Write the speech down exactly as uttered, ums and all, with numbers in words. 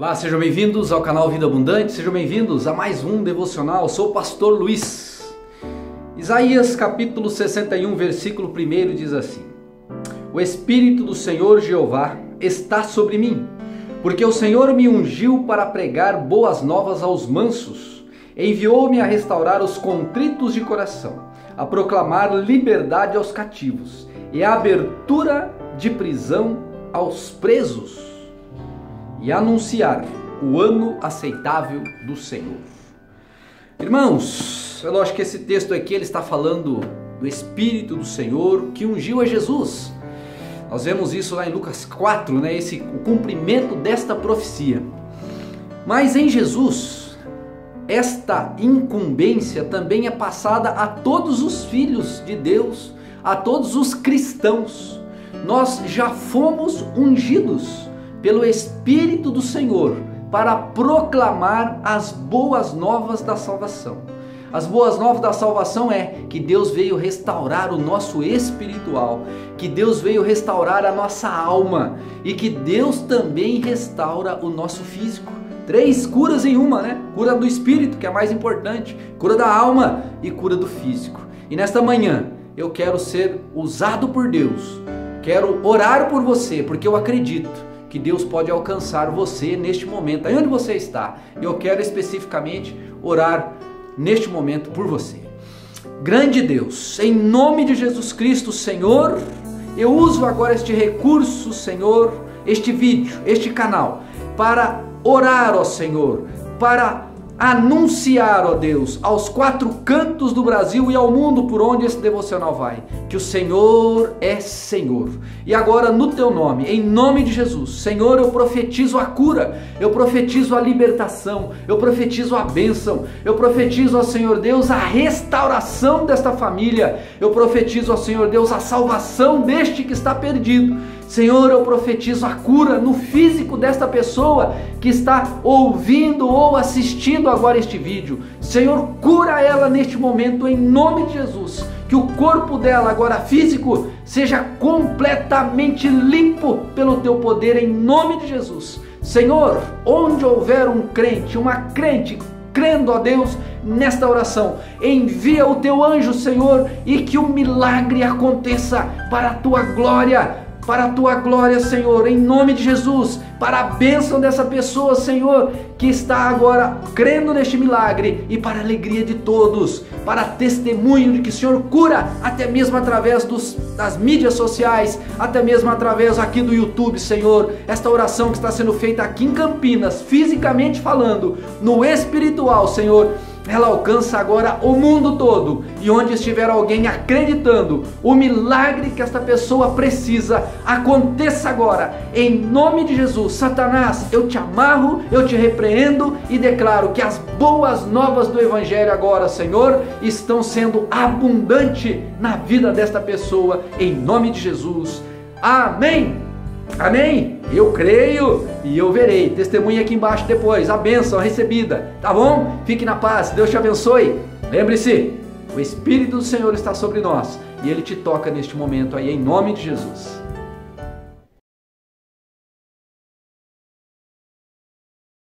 Olá, sejam bem-vindos ao canal Vida Abundante, sejam bem-vindos a mais um devocional. Sou o pastor Luiz. Isaías capítulo sessenta e um, versículo um diz assim: O Espírito do Senhor Jeová está sobre mim, porque o Senhor me ungiu para pregar boas novas aos mansos, enviou-me a restaurar os contritos de coração, a proclamar liberdade aos cativos e a abertura de prisão aos presos, e anunciar o ano aceitável do Senhor. Irmãos, é lógico que esse texto aqui ele está falando do Espírito do Senhor que ungiu a Jesus. Nós vemos isso lá em Lucas quatro, né? Esse, o cumprimento desta profecia. Mas em Jesus, esta incumbência também é passada a todos os filhos de Deus, a todos os cristãos. Nós já fomos ungidos pelo Espírito do Senhor para proclamar as boas novas da salvação. As boas novas da salvação é que Deus veio restaurar o nosso espiritual, que Deus veio restaurar a nossa alma e que Deus também restaura o nosso físico. Três curas em uma, né? Cura do espírito, que é a mais importante, cura da alma e cura do físico. E nesta manhã eu quero ser usado por Deus, quero orar por você, porque eu acredito que Deus pode alcançar você neste momento, aí onde você está. Eu quero especificamente orar neste momento por você. Grande Deus, em nome de Jesus Cristo, Senhor, eu uso agora este recurso, Senhor, este vídeo, este canal, para orar, ó Senhor, para anunciar, ó Deus, aos quatro cantos do Brasil e ao mundo por onde esse devocional vai, que o Senhor é Senhor. E agora no teu nome, em nome de Jesus, Senhor, eu profetizo a cura, eu profetizo a libertação, eu profetizo a bênção, eu profetizo, ó Senhor Deus, a restauração desta família, eu profetizo, ó Senhor Deus, a salvação deste que está perdido. Senhor, eu profetizo a cura no físico desta pessoa que está ouvindo ou assistindo agora este vídeo. Senhor, cura ela neste momento em nome de Jesus. Que o corpo dela agora físico seja completamente limpo pelo teu poder em nome de Jesus. Senhor, onde houver um crente, uma crente crendo a Deus nesta oração, envia o teu anjo, Senhor, e que o milagre aconteça para a tua glória. Para a tua glória, Senhor, em nome de Jesus, para a bênção dessa pessoa, Senhor, que está agora crendo neste milagre e para a alegria de todos, para testemunho de que o Senhor cura, até mesmo através dos, das mídias sociais, até mesmo através aqui do YouTube, Senhor, esta oração que está sendo feita aqui em Campinas, fisicamente falando, no espiritual, Senhor, ela alcança agora o mundo todo, e onde estiver alguém acreditando, o milagre que esta pessoa precisa, aconteça agora, em nome de Jesus. Satanás, eu te amarro, eu te repreendo e declaro que as boas novas do Evangelho agora, Senhor, estão sendo abundantes na vida desta pessoa, em nome de Jesus. Amém! Amém? Eu creio e eu verei. Testemunha aqui embaixo depois, a bênção recebida, tá bom? Fique na paz, Deus te abençoe. Lembre-se, o Espírito do Senhor está sobre nós e Ele te toca neste momento aí, em nome de Jesus.